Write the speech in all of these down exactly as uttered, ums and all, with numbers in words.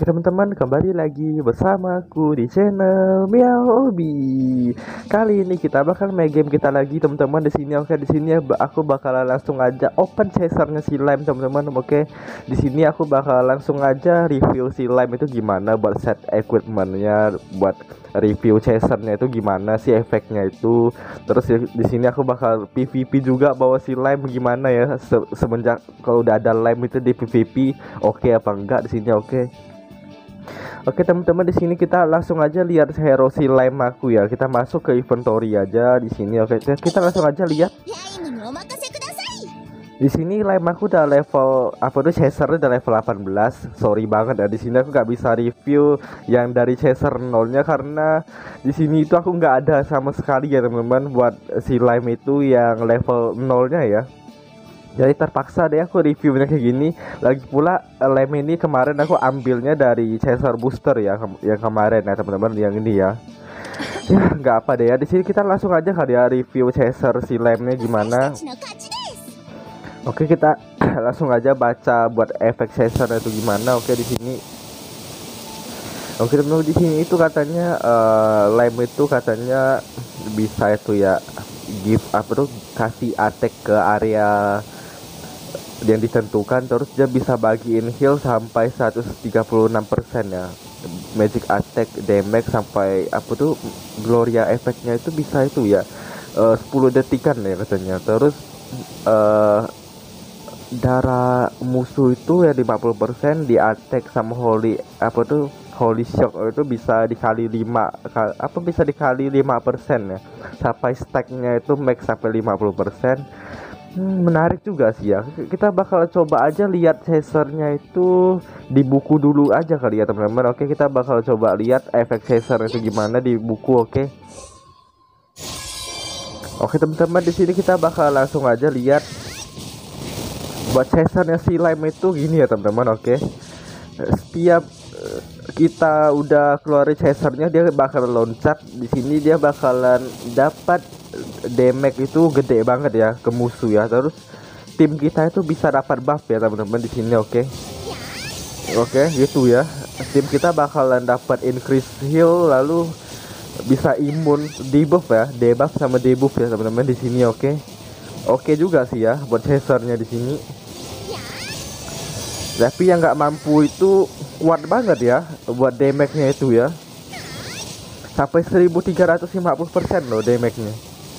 teman-teman, kembali lagi bersamaku di channel Meow Obi. Kali ini kita bakal main game kita lagi teman-teman di sini. Oke, di sini aku bakalan langsung aja open chasernya si Lime teman-teman. Oke, di sini aku bakal langsung aja review si Lime itu gimana, buat set equipmentnya, buat review chasernya itu gimana sih efeknya itu. Terus di sini aku bakal P V P juga bawa si Lime gimana ya, se semenjak kalau udah ada Lime itu di P V P oke apa enggak di sini. Oke. Oke teman-teman, di sini kita langsung aja lihat hero si Lime aku ya. Kita masuk ke inventory aja di sini. Oke, kita langsung aja lihat. Di sini Lime aku udah level apa tuh, chaser udah level delapan belas. Sorry banget ya, di sini aku nggak bisa review yang dari chaser nolnya karena di sini itu aku nggak ada sama sekali ya teman-teman buat si Lime itu yang level nolnya ya. Jadi terpaksa deh aku reviewnya kayak gini. Lagi pula Lime ini kemarin aku ambilnya dari chaser booster ya, ke yang kemarin ya teman-teman, yang ini ya. Ya nggak apa deh ya. Di sini kita langsung aja kali ya review chaser si Lime-nya gimana. Oke, kita langsung aja baca buat efek chaser itu gimana. Oke, di sini. Oke teman-teman, di sini itu katanya uh, Lime itu katanya bisa itu ya, give apa tuh, kasih attack ke area yang ditentukan, terus dia bisa bagiin heal sampai seratus tiga puluh enam persen ya, magic attack damage sampai apa tuh, Gloria efeknya itu bisa itu ya uh, sepuluh detikan ya katanya. Terus uh, darah musuh itu ya lima puluh persen di attack sama holy apa tuh, holy shock itu bisa dikali lima, apa bisa dikali lima persen ya, sampai stacknya itu max sampai lima puluh persen. Hmm, menarik juga sih ya. Kita bakal coba aja lihat chasernya itu di buku dulu aja kali ya teman-teman. Oke, kita bakal coba lihat efek chaser itu gimana di buku. Oke. Oke teman-teman, di sini kita bakal langsung aja lihat buat chasernya si Lime itu gini ya teman-teman. Oke. Setiap kita udah keluarin chasernya, dia bakal loncat. Di sini dia bakalan dapat damage itu gede banget ya ke musuh ya. Terus tim kita itu bisa dapat buff ya teman-teman di sini. Oke. Oke, gitu ya. Tim kita bakalan dapat increase heal, lalu bisa imun, debuff ya, debuff sama debuff ya teman-teman di sini. Oke. Oke juga sih ya buat chasernya di sini. Tapi yang nggak mampu itu kuat banget ya buat damage-nya itu ya, sampai seribu tiga ratus lima puluh persen loh damage-nya.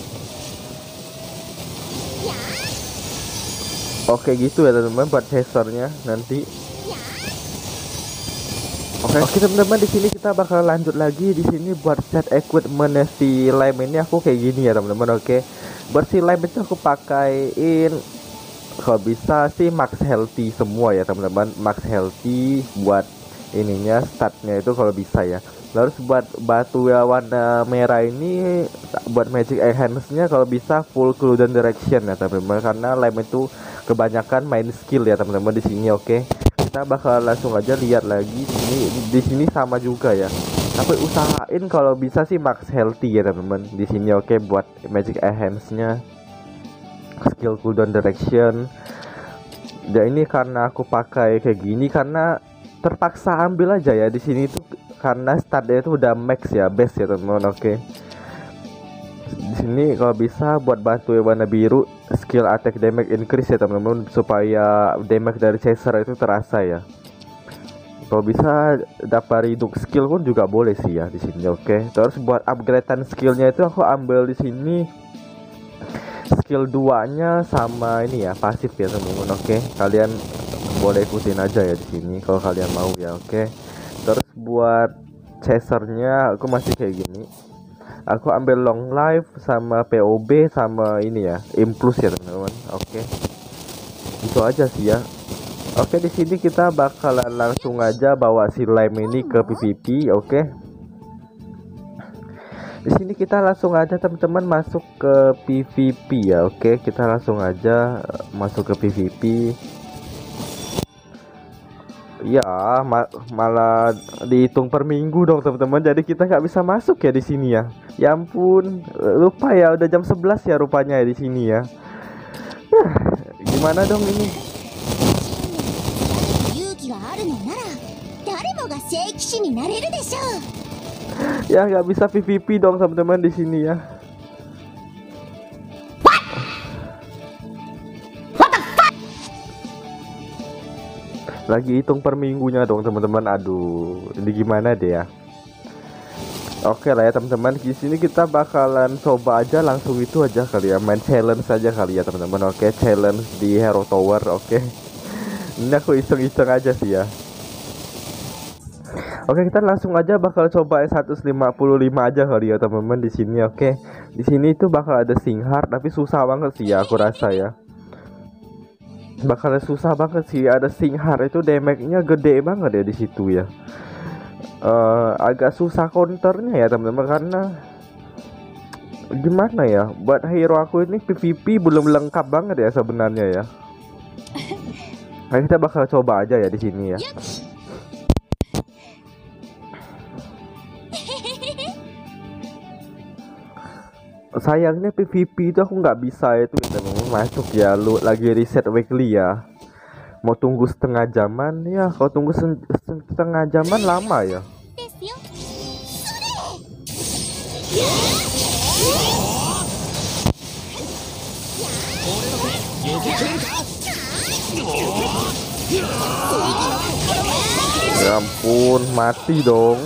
Oke gitu ya teman-teman buat chasernya nanti. Oke, oke teman-teman, di sini kita bakal lanjut lagi. Di sini buat set equipment si Lime ini aku kayak gini ya teman-teman. Oke, buat si Lime itu aku pakaiin, kalau bisa sih max healthy semua ya teman-teman, max healthy buat ininya, statnya itu kalau bisa ya. Lalu buat batu ya warna merah ini, buat magic enhance-nya kalau bisa full clue dan direction ya teman-teman, karena Lime itu kebanyakan main skill ya teman-teman di sini. Oke, kita bakal langsung aja lihat lagi di sini. Di sini sama juga ya, tapi usahain kalau bisa sih max healthy ya teman-teman di sini. Oke, buat magic enhance-nya, skill cooldown direction. Ya ini karena aku pakai kayak gini karena terpaksa ambil aja ya di sini tuh, karena statnya itu udah max ya, best ya teman-teman. Oke, di sini kalau bisa buat batu yang warna biru, skill attack damage increase ya teman-teman, supaya damage dari chaser itu terasa ya. Kalau bisa dapat reduce skill pun juga boleh sih ya di sini. Oke, terus buat upgradean skillnya itu aku ambil di sini skill dua nya sama ini ya, pasif ya teman-teman. Oke, kalian boleh ikutin aja ya di sini kalau kalian mau ya. Oke, terus buat chasernya aku masih kayak gini. Aku ambil long life sama P O B sama ini ya, implus ya teman-teman. Oke, itu aja sih ya. Oke, di sini kita bakalan langsung aja bawa si Lime ini ke P V P. Oke, di sini kita langsung aja teman-teman masuk ke P V P ya. Oke, kita langsung aja masuk ke P V P. Ya, ma malah dihitung per minggu dong teman-teman. Jadi kita nggak bisa masuk ya di sini ya. Ya ampun, lupa ya udah jam sebelas ya rupanya ya di sini ya. Nah, gimana dong ini? Ya nggak bisa P V P dong teman-teman di sini ya. Lagi hitung per minggunya dong teman-teman. Aduh, ini gimana deh ya. Oke lah ya teman-teman, di sini kita bakalan coba aja langsung itu aja kali ya, main challenge saja kali ya teman-teman. Oke, challenge di Hero Tower. Oke, ini aku iseng-iseng aja sih ya. Oke, kita langsung aja bakal coba seratus lima puluh lima aja kali ya teman-teman di sini. Oke, di sini itu bakal ada Singhar, tapi susah banget sih ya aku rasa ya. Bakal susah banget sih, ada Singhar itu damage-nya gede banget ya di situ ya. Uh, agak susah counternya ya teman-teman, karena gimana ya, buat hero aku ini P V P belum lengkap banget ya sebenarnya ya. Nah, kita bakal coba aja ya di sini ya. Sayangnya P V P itu aku nggak bisa itu ya teman-teman masuk ya, lu lagi reset weekly ya. Mau tunggu setengah jaman ya, kalau tunggu setengah jaman lama ya. Ya ampun, mati dong.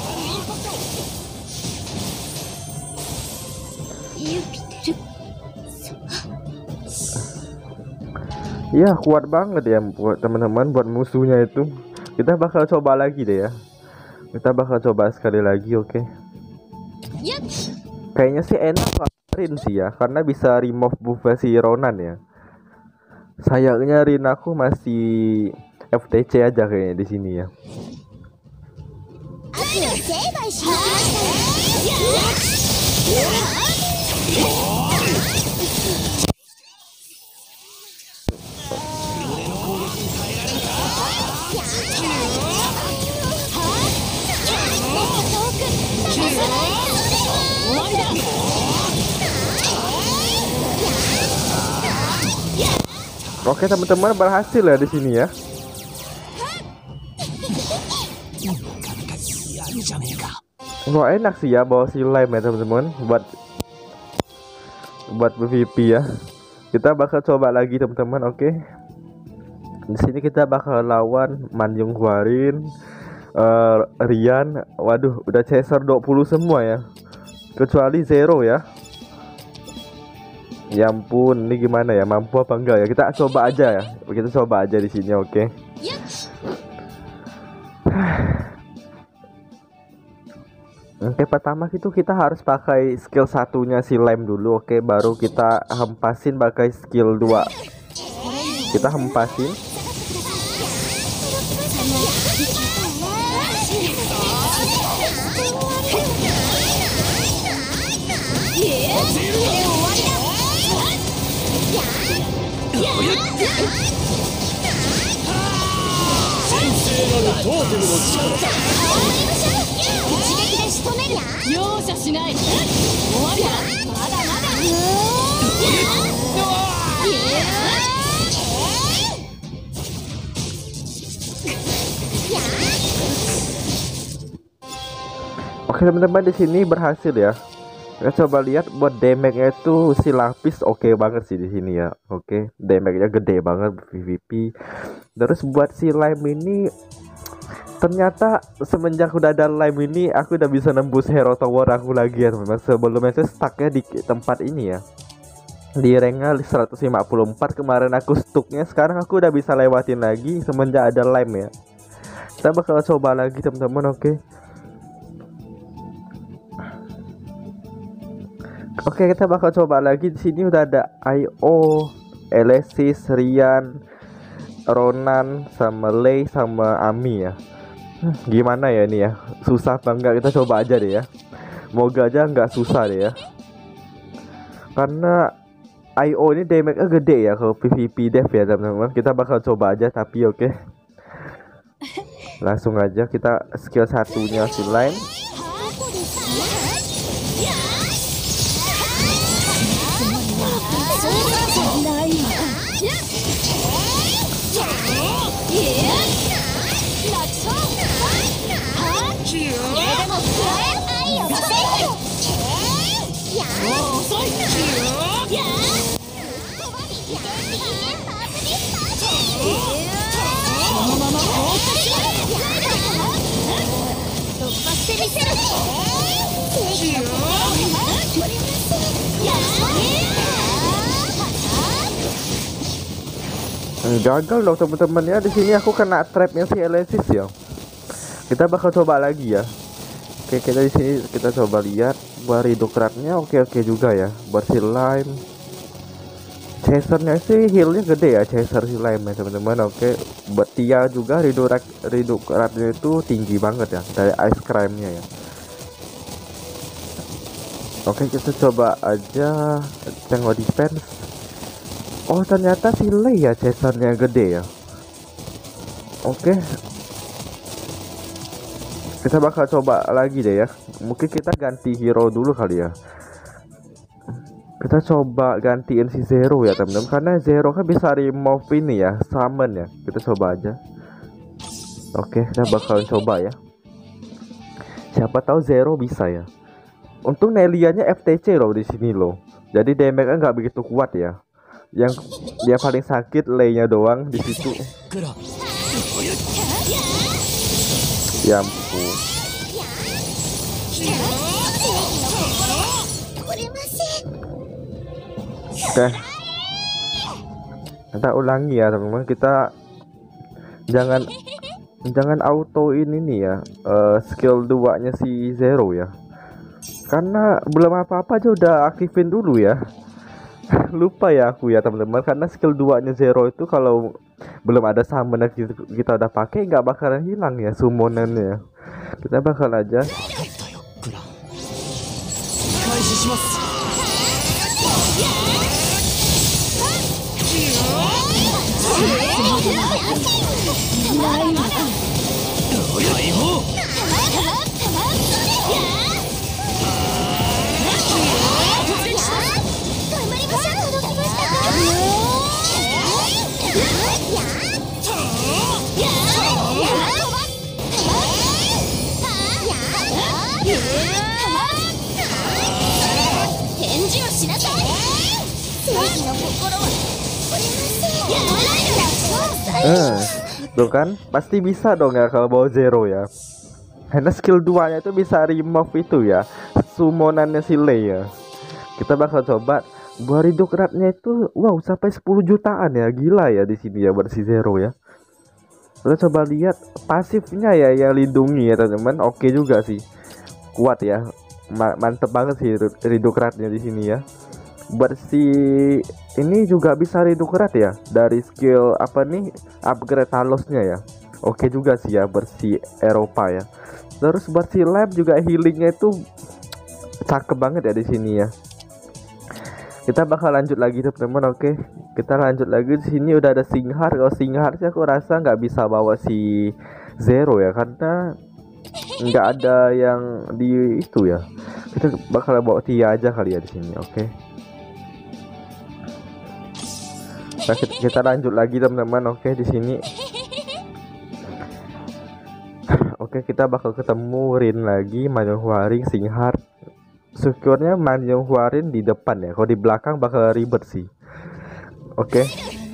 Iya kuat banget ya buat teman-teman, buat musuhnya itu. Kita bakal coba lagi deh ya. Kita bakal coba sekali lagi, oke. Okay? Kayaknya sih enak lah Rin sih ya, karena bisa remove buff si Ronan ya. Sayangnya Rin aku masih F T C aja kayaknya di sini ya. Oke teman-teman, berhasil ya di sini ya. Wah enak sih ya bawa si Lime ya teman-teman, buat buat P V P ya. Kita bakal coba lagi teman-teman. Oke, di sini kita bakal lawan Manjung Hwarin, uh, Rian. Waduh, udah chaser dua puluh semua ya, kecuali Zero ya. Ya ampun, ini gimana ya, mampu apa enggak ya? Kita coba aja ya, kita coba aja di sini, oke. Okay? Oke, okay, pertama itu kita harus pakai skill satunya si Lime dulu, oke, okay? Baru kita hempasin pakai skill dua. Kita hempasin. Oke teman-teman, di sini berhasil ya. Kita coba lihat buat damage-nya itu si lapis oke okay banget sih di sini ya. Oke, okay. Damage-nya gede banget P V P. Terus buat si Lime ini ternyata semenjak udah ada Lime ini aku udah bisa nembus Hero Tower aku lagi ya teman-teman. Sebelumnya itu stucknya di tempat ini ya, di ranknya seratus lima puluh empat. Kemarin aku stucknya, sekarang aku udah bisa lewatin lagi semenjak ada Lime ya. Kita bakal coba lagi teman-teman. Oke okay. Oke, kita bakal coba lagi. Di sini udah ada I O, Elesis, Rian, Ronan, sama Lei, sama Ami ya. Hmm, gimana ya ini ya? Susah banget, kita coba aja deh ya. Moga aja nggak susah deh ya. Karena I O ini damage-nya gede ya kalau P V P dev ya teman-teman. Kita bakal coba aja tapi oke. Okay. Langsung aja kita skill satunya si Lime. Gagal dong teman-teman ya. Di sini aku kena trapnya si Alesis ya. Kita bakal coba lagi ya. Oke, kita di sini kita coba lihat buat redukratnya. Oke oke juga ya. Buat si Lime, chasernya sih healnya gede ya, chaser si Lime ya teman-teman. Oke, buat Tia juga redukrat redukratnya itu tinggi banget ya dari ice creamnya ya. Oke, kita coba aja tengok defense. Oh ternyata si Lei ya chasernya gede ya. Oke, kita bakal coba lagi deh ya. Mungkin kita ganti hero dulu kali ya. Kita coba gantiin si Zero ya teman-teman, karena Zero kan bisa remove ini ya, summon ya. Kita coba aja. Oke, kita bakal coba ya. Siapa tahu Zero bisa ya. Untung Nelianya F T C loh di sini loh. Jadi damage-nya nggak begitu kuat ya. Yang dia paling sakit Lei-nya doang di situ. Ya ampun. Oke, kita ulangi ya teman-teman. Kita jangan jangan autoin ini ya, uh, skill dua nya si Zero ya, karena belum apa-apa aja udah aktifin dulu ya. Lupa ya aku ya teman-teman, karena skill dua nya Zero itu kalau belum ada summon kita, kita udah pakai nggak bakalan hilang ya summonannya. Kita bakal aja Eh, tuh kan pasti bisa dong ya kalau bawa Zero ya. Karena skill dua nya itu bisa remove itu ya, summonannya si Lei ya. Kita bakal coba buat redukratnya itu, wow sampai sepuluh jutaan ya, gila ya di sini ya buat si Zero ya. Kita coba lihat pasifnya ya yang lindungi ya teman-teman. Oke juga sih, kuat ya, Ma mantep banget sih redukratnya di sini ya. Buat si ini juga bisa redukrat ya dari skill apa nih, upgrade Talosnya ya. Oke juga sih ya buat si Eropa ya. Terus buat si Lab juga healingnya itu cakep banget ya di sini ya. Kita bakal lanjut lagi teman-teman. Oke, kita lanjut lagi. Di sini udah ada Singhar. Kalau Singhar sih aku rasa nggak bisa bawa si Zero ya, karena nggak ada yang di itu ya. Kita bakal bawa Tia aja kali ya di sini. Oke. Nah, kita, kita lanjut lagi teman-teman. Oke, di sini. Oke, kita bakal ketemu Rin lagi, Manjonghuaring, Singhar. Syukurnya Manjonghuaring di depan ya. Kalau di belakang bakal ribet sih. Oke.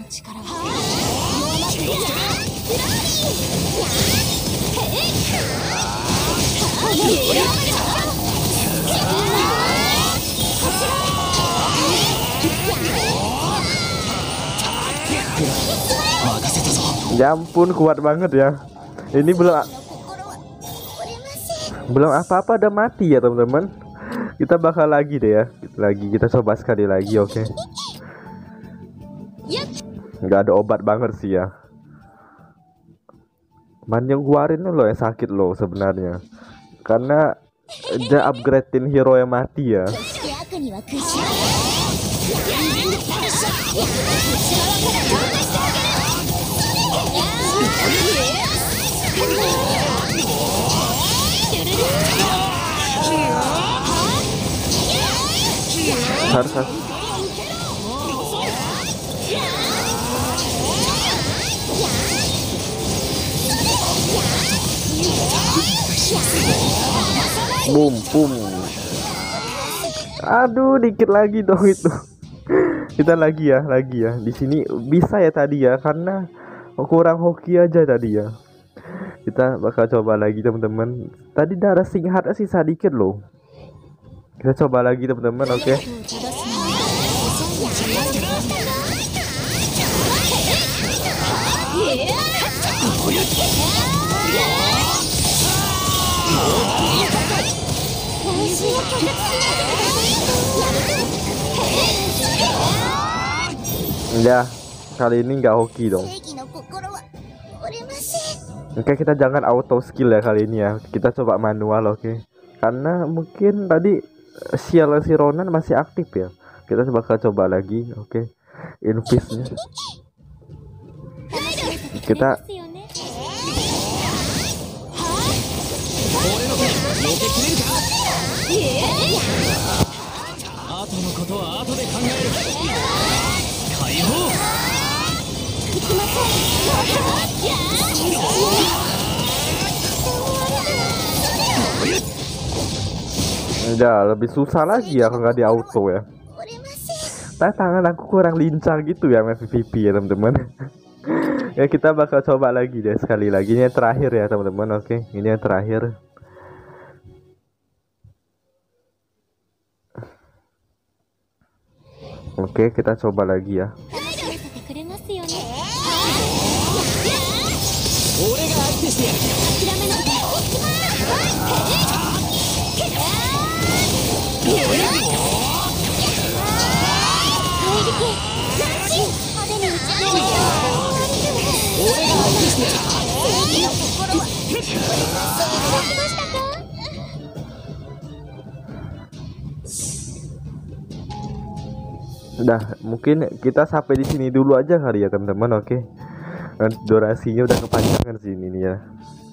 Ya ampun, kuat banget ya. Ini belum belum apa-apa udah mati ya teman-teman. Kita bakal lagi deh ya. Kita lagi kita coba sekali lagi. Oke. Nggak ada obat banget sih ya. Manjonghuaring loh yang sakit loh sebenarnya, karena dia upgradein hero yang mati ya. Harus harus boom boom. Aduh, dikit lagi dong itu. Kita lagi ya, lagi ya. Di sini bisa ya tadi ya, karena kurang hoki aja tadi ya. Kita bakal coba lagi teman-teman. Tadi darah singhatnya sisa dikit loh. Kita coba lagi teman-teman, oke. Ya, kali ini nggak hoki dong. Oke, kita jangan auto skill ya kali ini ya. Kita coba manual, oke. Karena mungkin tadi sial si Ronan masih aktif ya. Kita bakal coba lagi, oke. Invisnya. Kita udah lebih susah lagi ya kalau nggak di auto ya. Nah, tangan aku kurang lincah gitu ya main P V P ya teman-teman. Ya kita bakal coba lagi deh sekali lagi. Ini yang terakhir ya teman-teman, oke. Ini yang terakhir. Oke, kita coba lagi ya. Udah, mungkin kita sampai di sini dulu aja kali ya teman-teman, oke. Durasinya udah kepanjangan sini nih ya.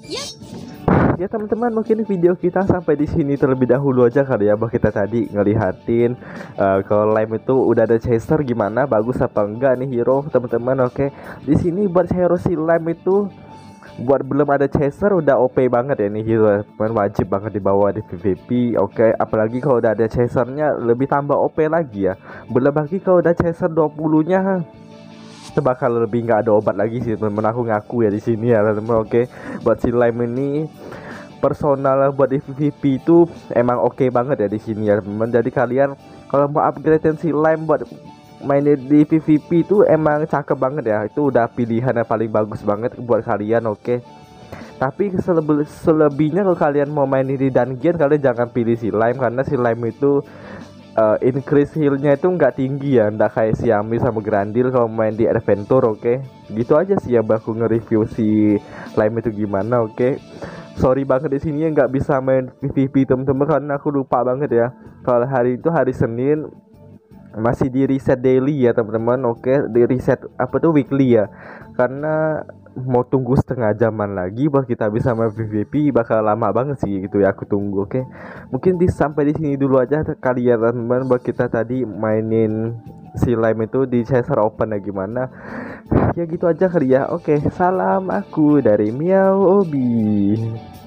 Ya teman-teman, mungkin video kita sampai di sini terlebih dahulu aja kali ya. Bahwa kita tadi ngelihatin uh, kalau Lime itu udah ada chaser gimana, bagus apa enggak nih hero teman-teman, oke. Di sini buat hero si Lime itu buat belum ada chaser udah O P banget ya nih hero, teman, wajib banget dibawa di P V P, oke. Apalagi kalau udah ada chasernya lebih tambah O P lagi ya. Belum lagi kalau udah chaser dua puluh nya itu bakal lebih nggak ada obat lagi sih teman-teman, aku ngaku ya di sini ya teman-teman, oke. Buat si Lime ini personal buat di P V P itu emang oke banget ya di sini ya teman-teman. Jadi kalian kalau mau upgrade si Lime buat main di P V P itu emang cakep banget ya. Itu udah pilihan yang paling bagus banget buat kalian, oke. Tapi seleb selebihnya kalau kalian mau main di dungeon, kalian jangan pilih si Lime, karena si Lime itu uh, increase healnya itu nggak tinggi ya, nggak kayak si Yami sama Grandil kalau main di adventure, oke. Gitu aja sih ya aku nge-review si Lime itu gimana, oke. Sorry banget di sini ya nggak bisa main P V P teman-teman, karena aku lupa banget ya. Kalau hari itu hari Senin masih di reset daily ya teman-teman, oke. Di reset apa tuh weekly ya, karena mau tunggu setengah jaman lagi buat kita bisa main P V P, bakal lama banget sih gitu ya aku tunggu, oke. Mungkin di sampai di sini dulu aja kali ya teman-teman, buat kita tadi mainin si Lime itu di chaser open ya gimana. Ya gitu aja kali ya, oke. Salam aku dari Miao Obi.